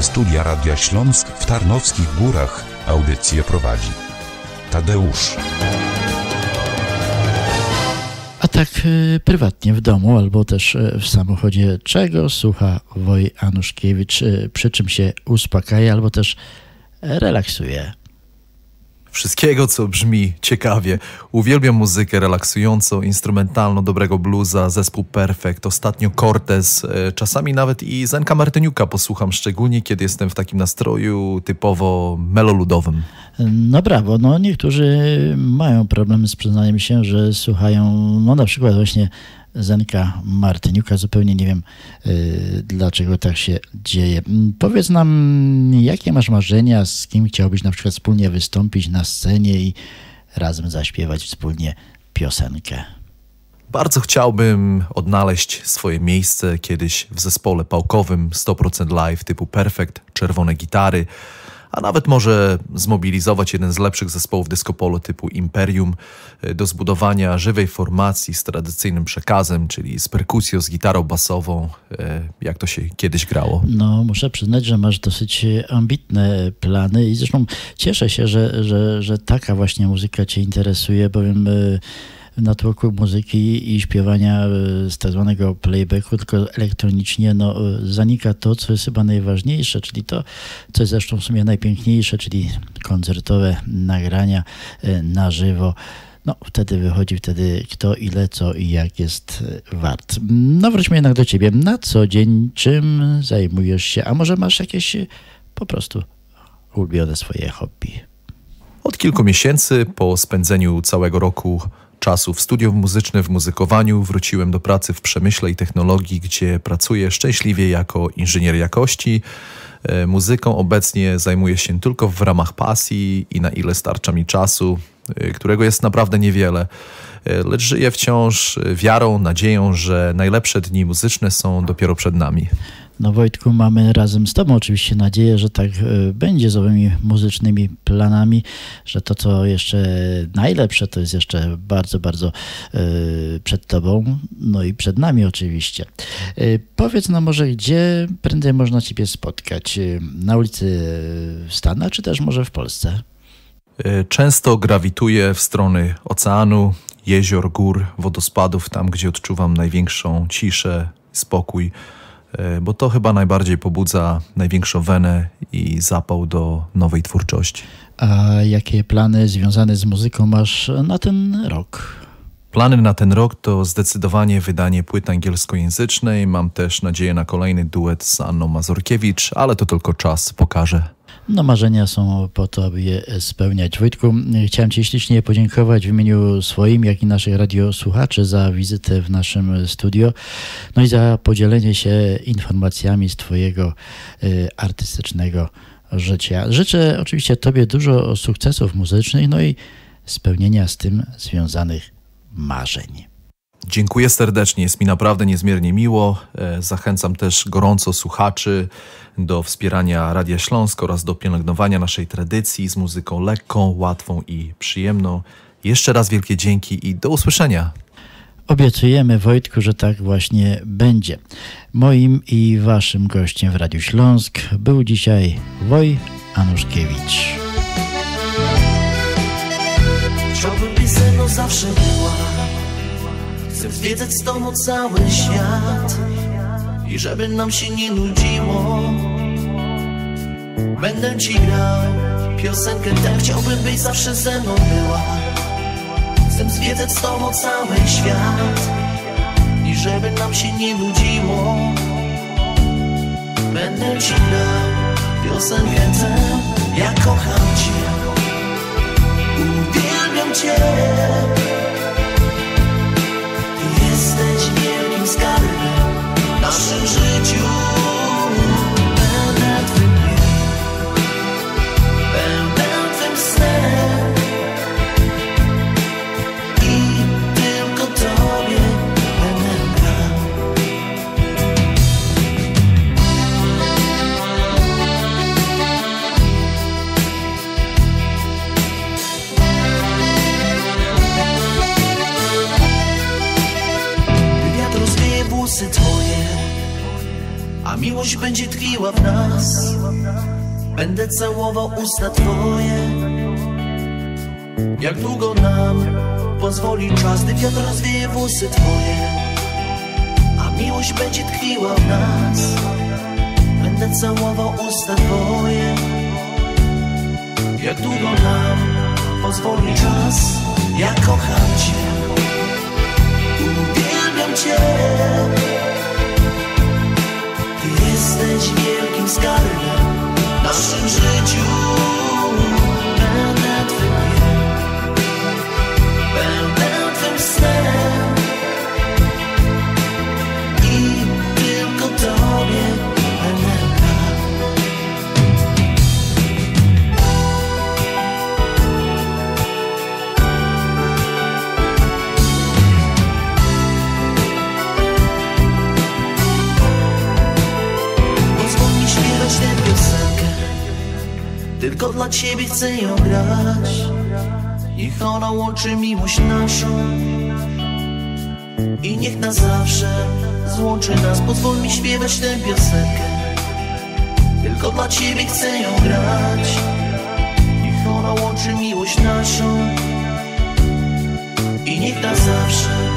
Ze studia Radia Śląsk w Tarnowskich Górach audycję prowadzi Tadeusz. A tak prywatnie w domu albo też w samochodzie, czego słucha Woj Anuszkiewicz, przy czym się uspokaja albo też relaksuje? Wszystkiego, co brzmi ciekawie. Uwielbiam muzykę relaksującą, instrumentalną, dobrego bluesa, zespół Perfect, ostatnio Cortez, czasami nawet i Zenka Martyniuka posłucham, szczególnie kiedy jestem w takim nastroju typowo meloludowym. No brawo, no niektórzy mają problem z przyznaniem się, że słuchają, no na przykład właśnie Zenka Martyniuka, zupełnie nie wiem dlaczego tak się dzieje. Powiedz nam, jakie masz marzenia, z kim chciałbyś na przykład wspólnie wystąpić na scenie i razem zaśpiewać wspólnie piosenkę? Bardzo chciałbym odnaleźć swoje miejsce kiedyś w zespole pałkowym 100% live typu Perfect, czerwone gitary, a nawet może zmobilizować jeden z lepszych zespołów disco polo typu Imperium do zbudowania żywej formacji z tradycyjnym przekazem, czyli z perkusją, z gitarą basową, jak to się kiedyś grało. No, muszę przyznać, że masz dosyć ambitne plany i zresztą cieszę się, że taka właśnie muzyka cię interesuje, bowiem na tłoku muzyki i śpiewania z tak zwanego playbacku, tylko elektronicznie, no, zanika to, co jest chyba najważniejsze, czyli to, co jest zresztą w sumie najpiękniejsze, czyli koncertowe nagrania na żywo. No, wtedy wychodzi kto, ile, co i jak jest wart. No, wróćmy jednak do ciebie. Na co dzień czym zajmujesz się? A może masz jakieś po prostu ulubione swoje hobby? Od kilku miesięcy po spędzeniu całego roku czasu w studium muzycznym, w muzykowaniu, wróciłem do pracy w przemyśle i technologii, gdzie pracuję szczęśliwie jako inżynier jakości. Muzyką obecnie zajmuję się tylko w ramach pasji i na ile starcza mi czasu, którego jest naprawdę niewiele. Lecz żyję wciąż wiarą, nadzieją, że najlepsze dni muzyczne są dopiero przed nami. No Wojtku, mamy razem z tobą oczywiście nadzieję, że tak będzie z owymi muzycznymi planami, że to, co jeszcze najlepsze, to jest jeszcze bardzo, bardzo przed tobą, no i przed nami oczywiście. Powiedz nam może, gdzie prędzej można ciebie spotkać? Na ulicy w Stanach, czy też może w Polsce? Często grawituję w stronę oceanu, jezior, gór, wodospadów, tam gdzie odczuwam największą ciszę, spokój, bo to chyba najbardziej pobudza największą wenę i zapał do nowej twórczości. A jakie plany związane z muzyką masz na ten rok? Plany na ten rok to zdecydowanie wydanie płyty angielskojęzycznej. Mam też nadzieję na kolejny duet z Anną Mazurkiewicz, ale to tylko czas pokaże. No, marzenia są po to, aby je spełniać. Wojtku, chciałem ci ślicznie podziękować w imieniu swoim, jak i naszych radiosłuchaczy za wizytę w naszym studio, no i za podzielenie się informacjami z twojego artystycznego życia. Życzę oczywiście tobie dużo sukcesów muzycznych, no i spełnienia z tym związanych marzeń. Dziękuję serdecznie, jest mi naprawdę niezmiernie miło. Zachęcam też gorąco słuchaczy do wspierania Radia Śląsk oraz do pielęgnowania naszej tradycji z muzyką lekką, łatwą i przyjemną. Jeszcze raz wielkie dzięki i do usłyszenia. Obiecujemy, Wojtku, że tak właśnie będzie. Moim i waszym gościem w Radiu Śląsk był dzisiaj Woj Anuszkiewicz. Chciałbym, by ze mną zawsze była. Chcę zwiedzać z tobą cały świat i żeby nam się nie nudziło, będę ci grał piosenkę tę. Chciałbym, byś zawsze ze mną była. Chcę zwiedzać z tobą cały świat i żeby nam się nie nudziło, będę ci grał piosenkę tę. Ja kocham cię, uwielbiam cię. Jesteś wielkim skarbem w naszym życiu. Będę twym dniem, będę twym snem i tylko tobie będę grał. Włosy twoje, a miłość będzie tkwiła w nas. Będę całował usta twoje, jak długo nam pozwoli czas, gdy wiatr rozwieje włosy twoje, a miłość będzie tkwiła w nas. Będę całował usta twoje, jak długo nam pozwoli czas. Ja kocham cię, uwielbiam cię. Ty jesteś wielkim skarbem w naszym życiu. Będę twym dniem, będę twym snem i tylko tobie będę dał. Pozwól mi śpiewać tę piosenkę, tylko dla ciebie chcę ją grać. Niech ona łączy miłość naszą i niech na zawsze złączy nas. Pozwól mi śpiewać tę piosenkę, tylko dla ciebie chcę ją grać. Niech ona łączy miłość naszą i niech na zawsze